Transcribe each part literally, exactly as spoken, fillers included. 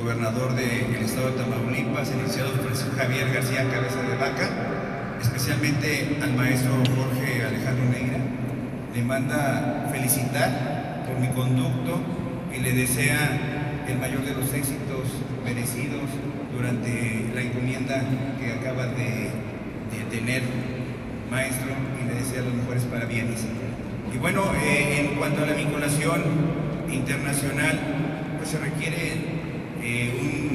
gobernador del estado de Tamaulipas, el licenciado Francisco Javier García Cabeza de Vaca, especialmente al maestro Jorge Alejandro Neira. Le manda felicitar por mi conducto y le desea el mayor de los éxitos merecidos durante la encomienda que acaba de, de tener, maestro, y le desea los mejores parabienes. Y bueno, eh, en cuanto a la vinculación internacional, pues se requiere eh,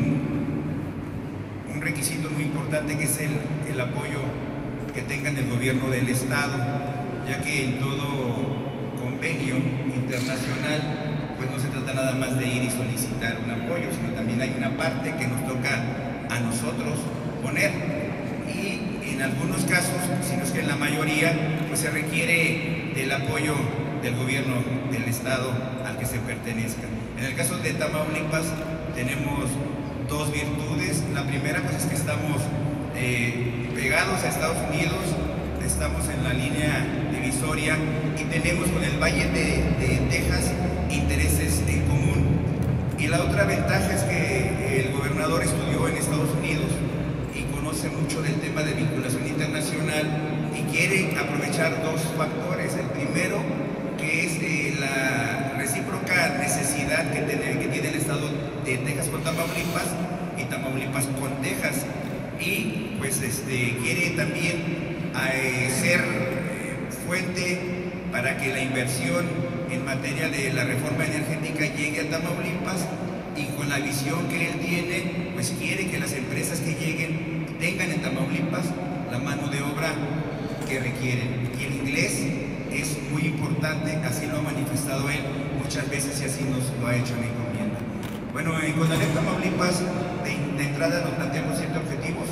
un, un requisito muy importante, que es el, el apoyo que tengan el gobierno del estado, ya que en todo convenio internacional pues no se trata nada más de ir y solicitar un apoyo, sino también hay una parte que nos toca a nosotros poner, y en algunos casos, si no es que en la mayoría, pues se requiere del apoyo del gobierno del estado al que se pertenezca. En el caso de Tamaulipas tenemos dos virtudes. La primera pues es que estamos eh, pegados a Estados Unidos, estamos en la línea divisoria y tenemos con el Valle de, de Texas intereses en común. Y la otra ventaja es que el gobernador estudió en Estados Unidos y conoce mucho del tema de vinculación internacional y quiere aprovechar dos factores. El primero, que es eh, la recíproca necesidad que tiene, que tiene el estado de Texas con Tamaulipas y Tamaulipas con Texas, y pues este, quiere también eh, ser eh, fuente para que la inversión en materia de la reforma energética llegue a Tamaulipas, y con la visión que él tiene, pues quiere que las empresas que lleguen tengan en Tamaulipas la mano de obra que requieren. Y el inglés es muy importante, así lo ha manifestado él muchas veces y así nos lo ha hecho en encomienda. Bueno, en Conalep Tamaulipas, de, de entrada nos planteamos siete objetivos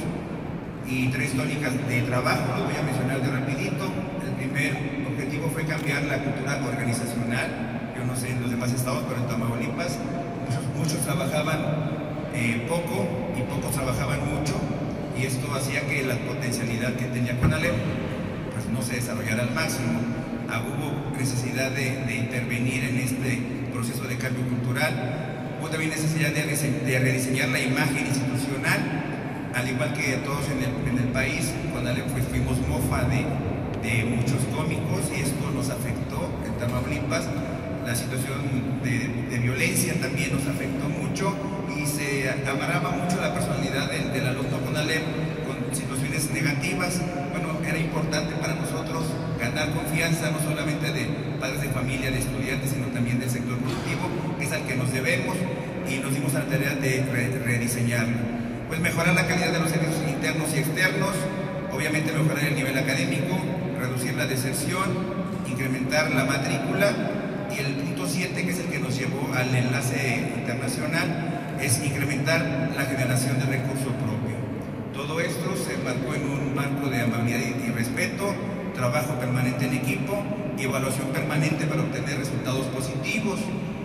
y tres tónicas de trabajo, los voy a mencionar de rapidito. El primer objetivo fue cambiar la cultura organizacional. Yo no sé en los demás estados, pero en Tamaulipas muchos, muchos trabajaban eh, poco y pocos trabajaban mucho, y esto hacía que la potencialidad que tenía Conalep pues no se desarrollara al máximo. Ah, hubo necesidad de, de intervenir en este proceso de cambio cultural. Hubo también necesidad de, de rediseñar la imagen institucional, al igual que todos en el, en el país. Conalep pues fuimos mofa de, de muchos cómicos, y esto nos afectó en Tamaulipas. La situación de, de violencia también nos afectó mucho, y se amarraba mucho la personalidad del, del alumno Conalep con situaciones negativas. Bueno, era importante para nosotros ganar confianza, no solamente de padres de familia, de estudiantes, sino también del sector productivo, que es al que nos debemos, y nos dimos a la tarea de re rediseñarlo. Pues mejorar la calidad de los servicios internos y externos, obviamente mejorar el nivel académico, reducir la deserción, incrementar la matrícula, y el punto siete, que es el que nos llevó al enlace internacional, es incrementar la generación de recurso propio. Todo esto se marcó en un marco de amabilidad y respeto, trabajo permanente en equipo y evaluación permanente para obtener resultados positivos.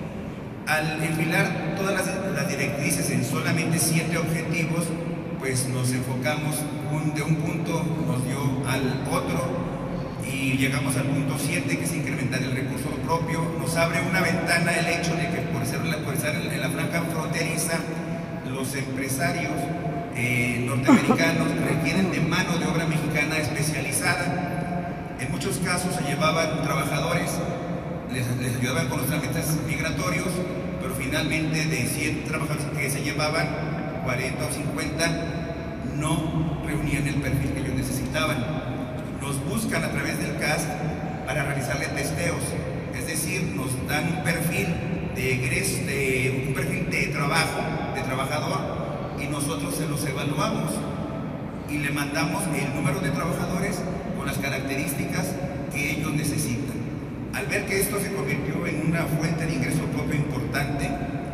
Al enfilar todas las, las directrices en solamente siete objetivos, pues nos enfocamos un, de un punto, nos dio al otro, y llegamos al punto siete, que es incrementar el recurso propio. Nos abre una ventana el hecho de que por ser, por estar en la franja fronteriza, los empresarios eh, norteamericanos requieren de mano de obra mexicana especializada. En muchos casos se llevaban trabajadores, les, les ayudaban con los trámites migratorios, pero finalmente de cien trabajadores que se llevaban, cuarenta o cincuenta no reunían el perfil que ellos necesitaban. Nos buscan a través del C A S para realizarle testeos, es decir, nos dan un perfil de egreso, de, un perfil de trabajo, de trabajador, y nosotros se los evaluamos y le mandamos el número de trabajadores con las características que ellos necesitan. Al ver que esto se convirtió en una fuente de ingreso propio importante,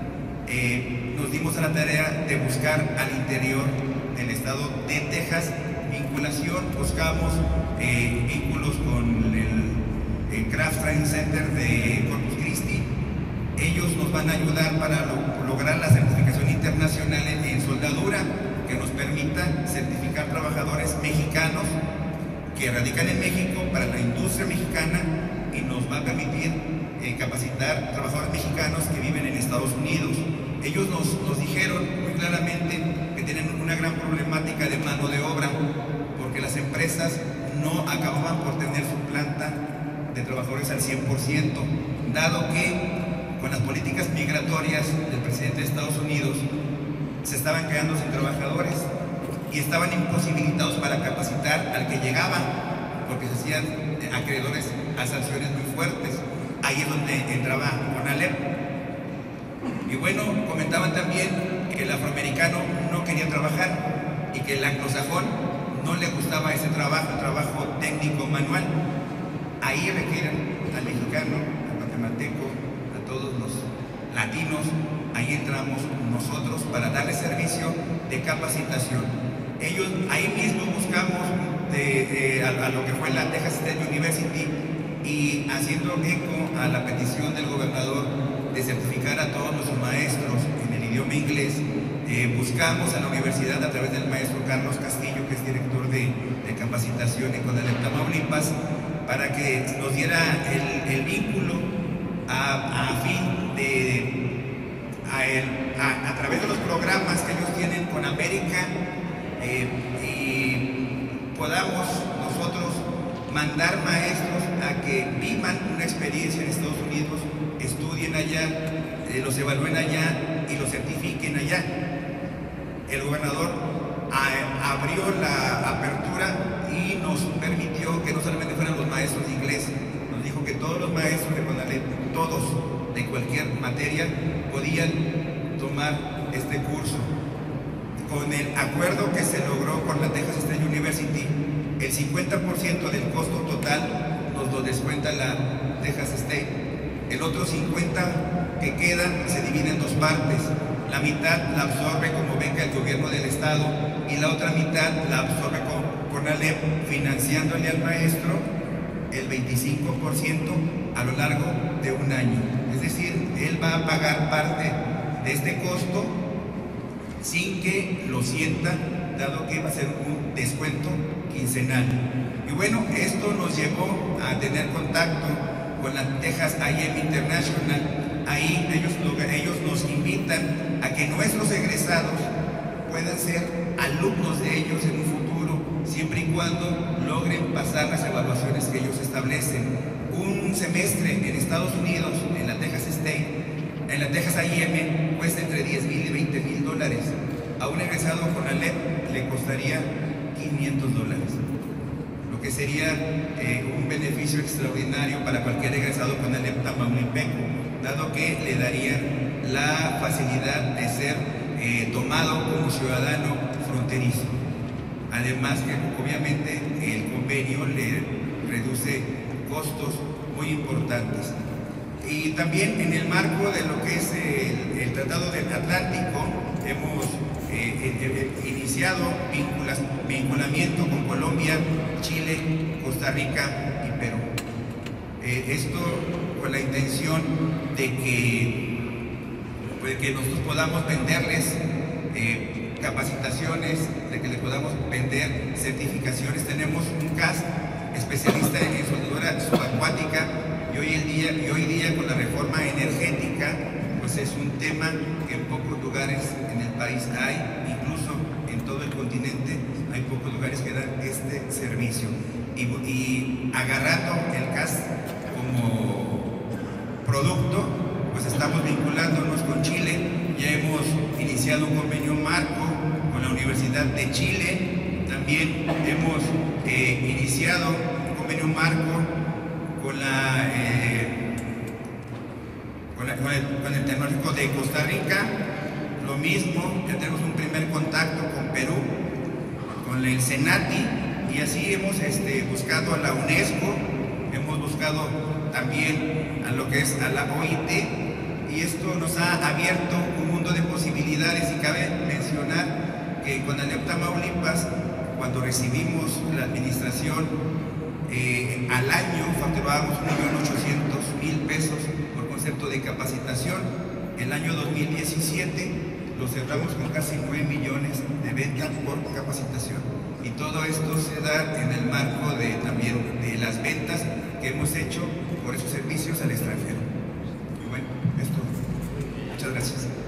eh, nos dimos a la tarea de buscar al interior del estado de Texas vinculación. Buscamos eh, vínculos con el, el Craft Training Center de Corpus Christi. Ellos nos van a ayudar para lo, lograr la certificación internacional en, en soldadura, que nos permita certificar trabajadores mexicanos que radican en México para la industria mexicana, y nos va a permitir eh, capacitar trabajadores mexicanos que viven en Estados Unidos. ellos nos, nos dijeron muy claramente que tienen una gran problemática de mano de obra, porque las empresas no acababan por tener su planta de trabajadores al cien por ciento, dado que con las políticas migratorias del presidente de Estados Unidos se estaban quedando sin trabajadores y estaban imposibilitados para capacitar al que llegaba, porque se hacían acreedores a sanciones muy fuertes. Ahí es donde entraba CONALEP. Y bueno, comentaban también que el afroamericano no quería trabajar y que el anglosajón no le gustaba ese trabajo, trabajo técnico manual. Ahí requieren al mexicano, al guatemalteco, a todos los latinos. Ahí entramos nosotros para darle servicio de capacitación. Ellos, ahí mismo buscamos de, de, a, a lo que fue la Texas State University, y haciendo eco a la petición del gobernador de certificar a todos los maestros en el idioma inglés, eh, buscamos a la universidad a través del maestro Carlos Castillo, que es director de, de capacitación en CONALEP Tamaulipas, para que nos diera el, el vínculo a, a fin de, a, el, a, a través de los programas que ellos tienen con América, eh, y podamos nosotros mandar maestros a que vivan una experiencia en Estados Unidos, estudien allá, eh, los evalúen allá y los certifiquen allá. El gobernador a, abrió la apertura y nos permitió que no solamente fueran los maestros de inglés, nos dijo que todos los maestros de CONALEP, todos de cualquier materia, podían tomar este curso. Con el acuerdo que se logró con la Texas State University, el cincuenta por ciento del costo total nos lo descuenta la Texas State. El otro cincuenta por ciento que queda se divide en dos partes. La mitad la absorbe como beca el gobierno del estado y la otra mitad la absorbe con CONALEP, financiándole al maestro el veinticinco por ciento a lo largo de un año. Es decir, él va a pagar parte de este costo sin que lo sienta, dado que va a ser un descuento quincenal. Y bueno, esto nos llevó a tener contacto con la Texas I M International. Ahí ellos, ellos nos invitan a que nuestros egresados puedan ser alumnos de ellos en un futuro, siempre y cuando logren pasar las evaluaciones que ellos establecen. Un semestre en Estados Unidos, en la Texas State, en la Texas I M, cuesta entre diez mil y veinte mil dólares. A un egresado con CONALEP le costaría quinientos dólares, lo que sería eh, un beneficio extraordinario para cualquier egresado con CONALEP tamaulipeco, dado que le daría la facilidad de ser eh, tomado como ciudadano fronterizo. Además que obviamente el convenio le reduce costos muy importantes. Y también en el marco de lo que es el, el Tratado del Atlántico, hemos eh, eh, eh, iniciado vinculas, vinculamiento con Colombia, Chile, Costa Rica y Perú. Eh, esto con la intención de que, pues, que nosotros podamos venderles eh, capacitaciones, de que les podamos vender certificaciones. Tenemos un C A S especialista en soldadura subacuática, y hoy, el día, y hoy día con la reforma energética, pues es un tema que en pocos lugares en el país hay, incluso en todo el continente hay pocos lugares que dan este servicio. Y, y agarrando el C A S como producto, pues estamos vinculándonos con Chile. Ya hemos iniciado un convenio marco con la Universidad de Chile. También hemos eh, iniciado un convenio marco con, la, eh, con, la, con, el, con el Tecnológico de Costa Rica. Lo mismo, ya tenemos un primer contacto con Perú, con el CENATI, y así hemos este, buscado a la UNESCO, hemos buscado también a lo que es a la O I T, y esto nos ha abierto un mundo de posibilidades. Y cabe mencionar que con CONALEP Tamaulipas, cuando recibimos la administración, eh, al año facturábamos un millón ochocientos mil pesos por concepto de capacitación. El año dos mil diecisiete lo cerramos con casi nueve millones de ventas por capacitación. Y todo esto se da en el marco de, también de las ventas que hemos hecho por esos servicios al extranjero. Y bueno, esto, muchas gracias.